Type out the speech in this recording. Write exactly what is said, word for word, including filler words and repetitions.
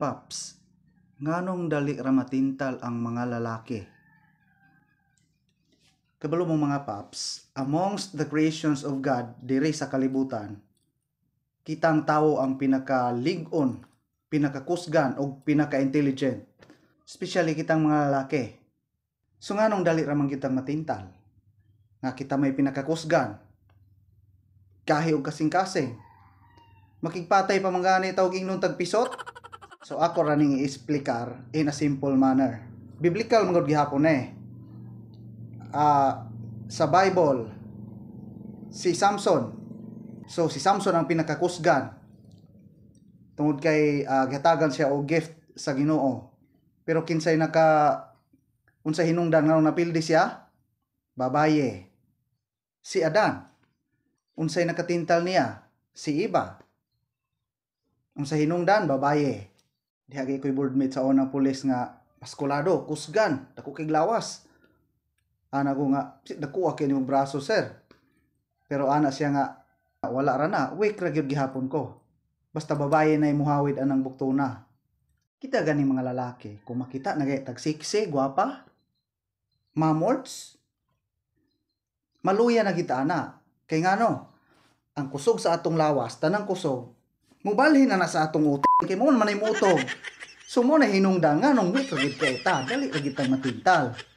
Paps, nganong dali ra matintal ang mga lalaki? Kabalo mo mga paps, amongst the creations of God diri sa kalibutan, kitang tao ang pinaka-lig-on, pinaka-kusgan o pinaka-intelligent. Especially kitang mga lalaki. So nganong dali ra man kitang matintal? Nga kita may pinaka-kusgan. Kahi og kasing-kasing. Makigpatay pa man gani tawag ingnon tagpisot. So ako ra ning i-explicar in a simple manner. Biblical man gud gihapon eh. Uh, sa Bible, si Samson. So si Samson ang pinakakusgan. Tungod kay uh, gihatagan siya og gift sa Ginoo. Pero kinsay naka unsa hinungdan nga napildi siya? Babaye. Si Adan. Unsay nakatintal niya? Si Eva. Unsa hinungdan? Babaye. Dihagi ko'y boardmate sa unang pulis nga paskulado, kusgan, dako kay lawas. Ana ko nga, dako kay nimong braso sir. Pero ana siya nga, wala ra na, weak ra gyud gihapon ko. Basta babaye na imuhawid anang buktona. Kita gani mga lalaki, kung makita nagay tag siksi, gwapa, mamorts, maluya na kita ana. Kay ngano, ang kusog sa atong lawas, tanang kusog, mubalhin na na sa atong utog. Kay mo man imutog. So mo na hinungdan nga nung weak ra gyud kay ta, dali ra gyud matintal.